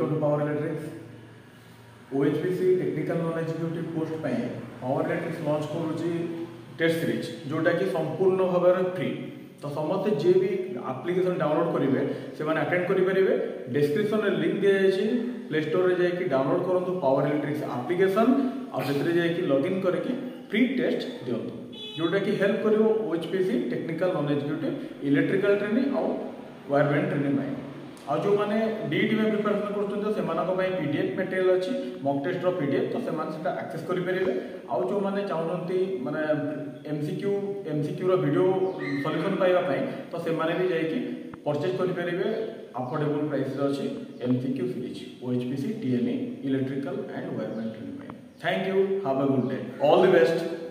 Welcome to power electrics OHPC technical non executive post पे power electrics launch करूची test series जोटा कि संपूर्ण भाव फ्री। तो समस्त जे भी एप्लिकेशन डाउनलोड करेंगे से अटेंड करेंगे। डिस्क्रिप्शन में लिंक दिया जाए प्ले स्टोर रे जाकि डाउनलोड करूँ पावर इलेक्ट्रिक्स एप्लिकेशन आउे जाकि लॉगिन करके फ्री टेस्ट दिंतु जोटा कि हेल्प कर OHPC technical non executive electrical training आउ वायरमैन ट्रेनिंग में आ जो मैंने डीईटी में प्रिपरेशन कर पीडीएफ मटेरियल अच्छी मॉक टेस्ट पीडीएफ तो से एक्सेस करेंगे। आउ जो मैंने चाहते माने एमसीक्यू वीडियो सॉल्यूशन पाइबापी तो से भी जाकि परचेज करेंगे। अफोर्डेबल प्राइस अच्छी MCQ series OHPC TNE electrical and wireman training. Thank you, have a good day, all the best.